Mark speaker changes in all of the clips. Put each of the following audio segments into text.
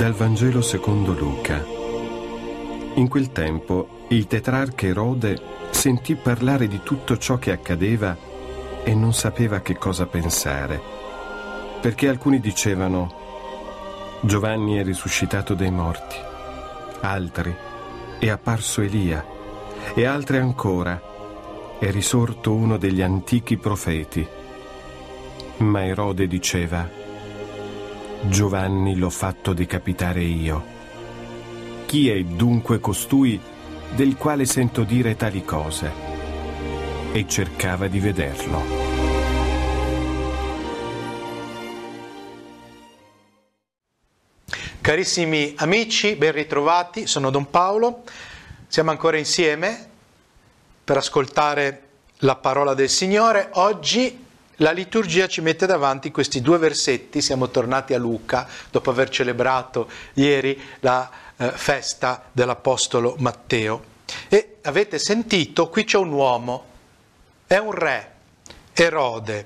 Speaker 1: Dal Vangelo secondo Luca. In quel tempo il tetrarca Erode sentì parlare di tutto ciò che accadeva e non sapeva che cosa pensare, perché alcuni dicevano: Giovanni è risuscitato dai morti, altri: è apparso Elia, e altri ancora: è risorto uno degli antichi profeti. Ma Erode diceva: Giovanni l'ho fatto decapitare io. Chi è dunque costui del quale sento dire tali cose? E cercava di vederlo.
Speaker 2: Carissimi amici, ben ritrovati, sono Don Paolo. Siamo ancora insieme per ascoltare la parola del Signore. Oggi la liturgia ci mette davanti questi due versetti. Siamo tornati a Luca dopo aver celebrato ieri la festa dell'Apostolo Matteo. E avete sentito, qui c'è un uomo, è un re, Erode,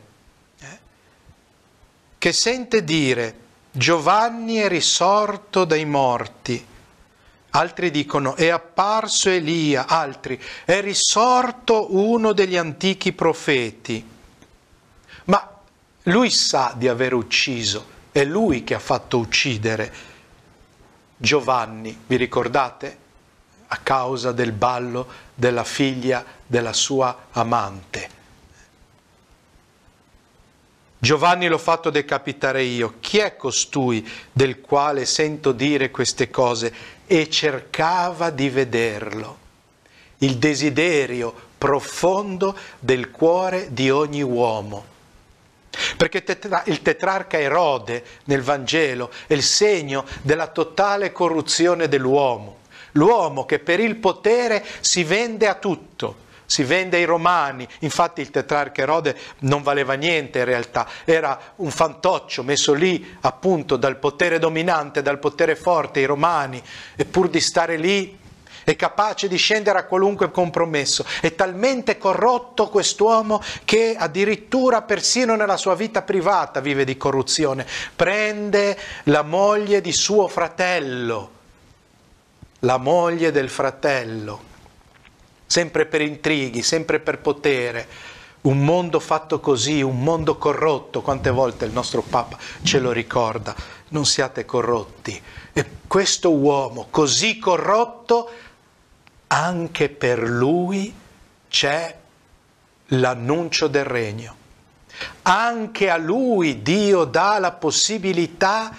Speaker 2: che sente dire: Giovanni è risorto dai morti. Altri dicono: è apparso Elia, altri: è risorto uno degli antichi profeti. Ma lui sa di aver ucciso, è lui che ha fatto uccidere Giovanni, vi ricordate? A causa del ballo della figlia della sua amante. Giovanni l'ho fatto decapitare io. Chi è costui del quale sento dire queste cose? E cercava di vederlo. Il desiderio profondo del cuore di ogni uomo. Perché il tetrarca Erode nel Vangelo è il segno della totale corruzione dell'uomo. L'uomo che per il potere si vende a tutto. Si vende ai romani. Infatti il tetrarca Erode non valeva niente in realtà, era un fantoccio messo lì appunto dal potere dominante, dal potere forte, i romani, e pur di stare lì è capace di scendere a qualunque compromesso. È talmente corrotto quest'uomo che addirittura persino nella sua vita privata vive di corruzione. Prende la moglie di suo fratello, la moglie del fratello, sempre per intrighi, sempre per potere. Un mondo fatto così, un mondo corrotto. Quante volte il nostro Papa ce lo ricorda: non siate corrotti. E questo uomo così corrotto, anche per lui c'è l'annuncio del regno. Anche a lui Dio dà la possibilità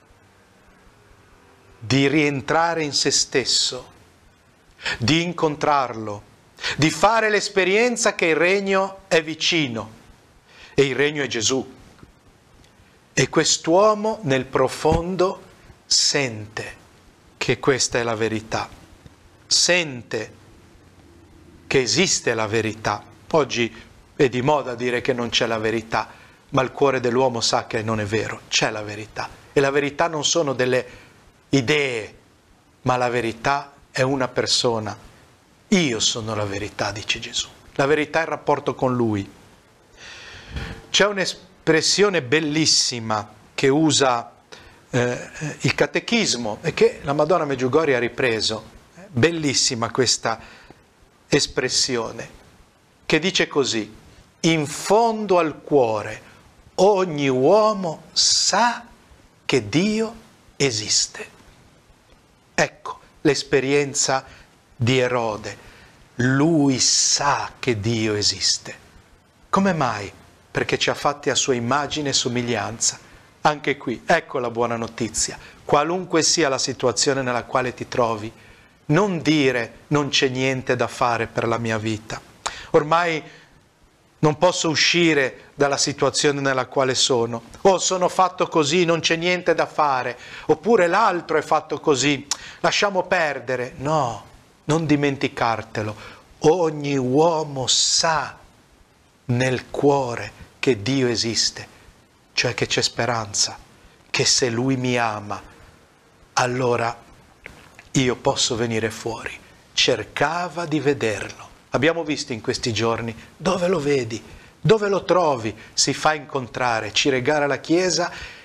Speaker 2: di rientrare in se stesso, di incontrarlo, di fare l'esperienza che il regno è vicino, e il regno è Gesù. E quest'uomo nel profondo sente che questa è la verità. Sente che esiste la verità. Oggi è di moda dire che non c'è la verità, ma il cuore dell'uomo sa che non è vero, c'è la verità. E la verità non sono delle idee, ma la verità è una persona. Io sono la verità, dice Gesù. La verità è il rapporto con Lui. C'è un'espressione bellissima che usa il Catechismo e che la Madonna Medjugorje ha ripreso. Bellissima questa espressione, che dice così: in fondo al cuore ogni uomo sa che Dio esiste. Ecco l'esperienza di Erode. Lui sa che Dio esiste. Come mai? Perché ci ha fatti a sua immagine e somiglianza. Anche qui, ecco la buona notizia. Qualunque sia la situazione nella quale ti trovi, non dire: non c'è niente da fare per la mia vita. Ormai non posso uscire dalla situazione nella quale sono. O sono fatto così, non c'è niente da fare. Oppure l'altro è fatto così, lasciamo perdere. No, non dimenticartelo. Ogni uomo sa nel cuore che Dio esiste, cioè che c'è speranza, che se Lui mi ama, allora io posso venire fuori. Cercava di vederlo. Abbiamo visto in questi giorni dove lo vedi, dove lo trovi, si fa incontrare, ci regala la Chiesa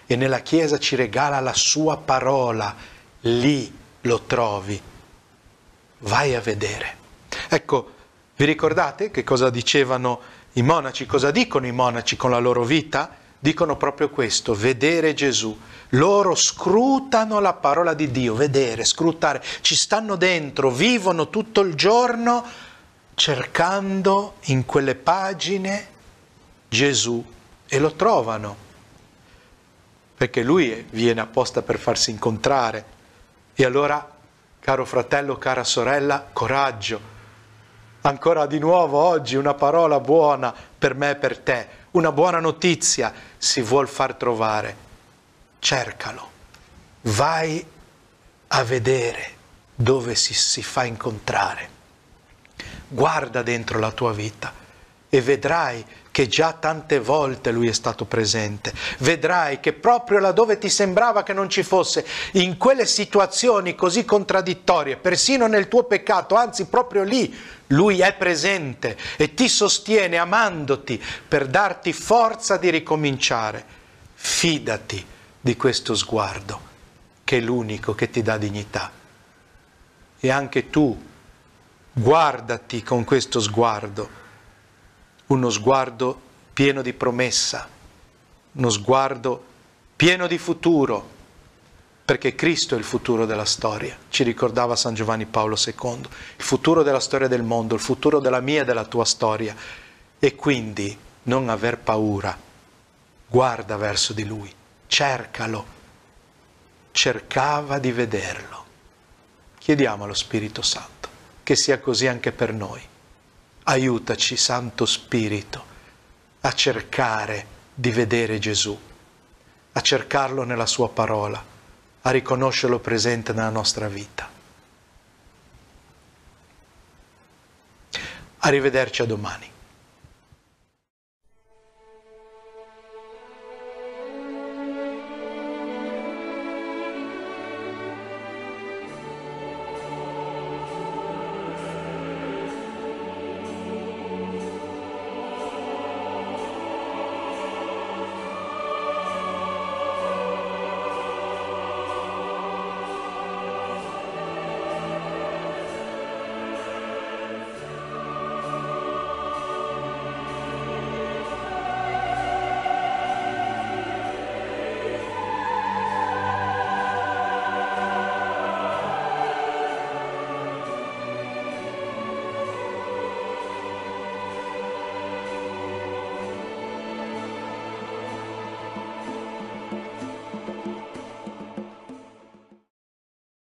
Speaker 2: e nella Chiesa ci regala la sua parola. Lì lo trovi. Vai a vedere. Ecco, vi ricordate che cosa dicevano i monaci? Cosa dicono i monaci con la loro vita? Dicono proprio questo, vedere Gesù. Loro scrutano la parola di Dio, vedere, scrutare, ci stanno dentro, vivono tutto il giorno cercando in quelle pagine Gesù e lo trovano, perché Lui viene apposta per farsi incontrare. E allora, caro fratello, cara sorella, coraggio. Ancora di nuovo oggi una parola buona per me e per te, una buona notizia si vuol far trovare. Cercalo, vai a vedere dove si fa incontrare. Guarda dentro la tua vita e vedrai che già tante volte Lui è stato presente. Vedrai che proprio laddove ti sembrava che non ci fosse, in quelle situazioni così contraddittorie, persino nel tuo peccato, anzi proprio lì, Lui è presente e ti sostiene amandoti per darti forza di ricominciare. Fidati di questo sguardo, che è l'unico che ti dà dignità. E anche tu, guardati con questo sguardo, uno sguardo pieno di promessa, uno sguardo pieno di futuro, perché Cristo è il futuro della storia, ci ricordava San Giovanni Paolo II, il futuro della storia del mondo, il futuro della mia e della tua storia. E quindi non aver paura, guarda verso di Lui, cercalo, cercava di vederlo. Chiediamo allo Spirito Santo che sia così anche per noi. Aiutaci, Santo Spirito, a cercare di vedere Gesù, a cercarlo nella sua parola, a riconoscerlo presente nella nostra vita. Arrivederci a domani.